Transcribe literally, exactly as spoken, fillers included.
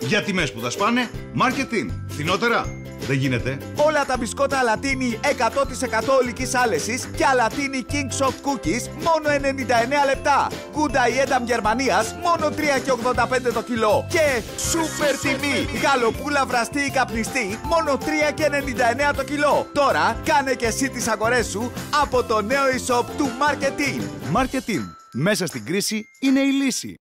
Για τιμές που θα σπάνε, Marketing. Φθηνότερα. Δεν γίνεται. Όλα τα μπισκότα Αλατίνι εκατό τοις εκατό ολικής άλεσης και Αλατίνι King Soft Cookies μόνο ενενήντα εννέα λεπτά. Good Edam Γερμανίας μόνο τρία και ογδόντα πέντε το κιλό. Και σούπερ τιμή! Γαλοπούλα βραστή ή καπνιστή μόνο τρία και ενενήντα εννέα το κιλό. Τώρα κάνε και εσύ τις αγορές σου από το νέο e-shop του Marketing. Marketing. Μέσα στην κρίση είναι η λύση.